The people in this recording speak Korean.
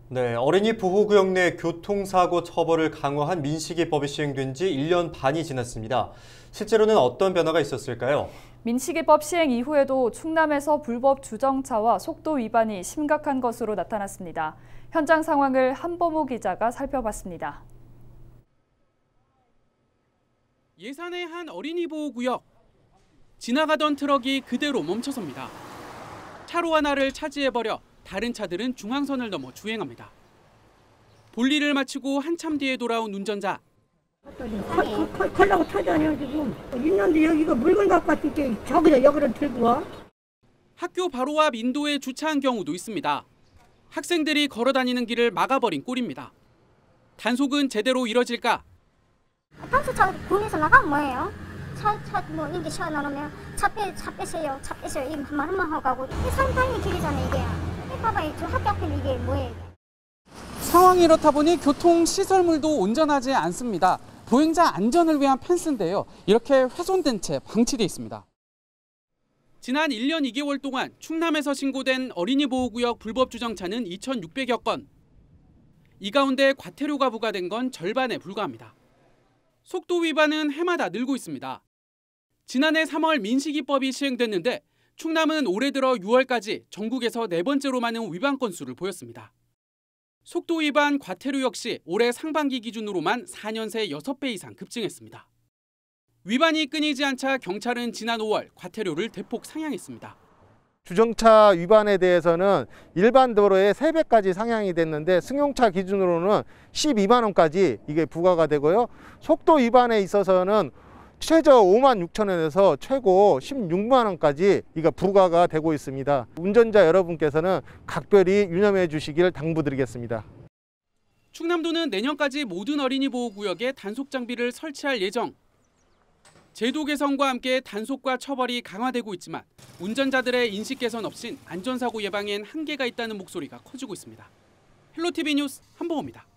네, 어린이 보호구역 내 교통사고 처벌을 강화한 민식이법이 시행된 지 1년 반이 지났습니다. 실제로는 어떤 변화가 있었을까요? 민식이법 시행 이후에도 충남에서 불법 주정차와 속도 위반이 심각한 것으로 나타났습니다. 현장 상황을 한범우 기자가 살펴봤습니다. 예산의 한 어린이 보호구역. 지나가던 트럭이 그대로 멈춰섭니다. 차로 하나를 차지해버려 다른 차들은 중앙선을 넘어 주행합니다. 볼일을 마치고 한참 뒤에 돌아온 운전자. 컬라고 타잖아요 지금. 있는데 여기가 물건 갖고 왔지 저기서 여기를 들고 와. 학교 바로 앞 인도에 주차한 경우도 있습니다. 학생들이 걸어다니는 길을 막아버린 꼴입니다. 단속은 제대로 이뤄질까? 평소차 공에서 나가면 뭐예요? 뭐 이게 차 나오면 차 빼세요 이 말 한번 하고 가고 이 사람 다니는 길이잖아요 이게. 이 봐봐요 저 학교 앞에 이게 뭐예요? 상황이 이렇다 보니 교통시설물도 온전하지 않습니다. 보행자 안전을 위한 펜스인데요. 이렇게 훼손된 채 방치돼 있습니다. 지난 1년 2개월 동안 충남에서 신고된 어린이 보호구역 불법 주정차는 2,600여 건. 이 가운데 과태료가 부과된 건 절반에 불과합니다. 속도 위반은 해마다 늘고 있습니다. 지난해 3월 민식이법이 시행됐는데 충남은 올해 들어 6월까지 전국에서 4번째로 많은 위반 건수를 보였습니다. 속도 위반 과태료 역시 올해 상반기 기준으로만 4년 새 6배 이상 급증했습니다. 위반이 끊이지 않자 경찰은 지난 5월 과태료를 대폭 상향했습니다. 주정차 위반에 대해서는 일반 도로의 3배까지 상향이 됐는데 승용차 기준으로는 12만 원까지 이게 부과가 되고요. 속도 위반에 있어서는 최저 5만 6천 원에서 최고 16만 원까지 이거 부과가 되고 있습니다. 운전자 여러분께서는 각별히 유념해 주시길 당부드리겠습니다. 충남도는 내년까지 모든 어린이 보호구역에 단속 장비를 설치할 예정. 제도 개선과 함께 단속과 처벌이 강화되고 있지만 운전자들의 인식 개선 없인 안전사고 예방엔 한계가 있다는 목소리가 커지고 있습니다. 헬로티비 뉴스 한범호입니다.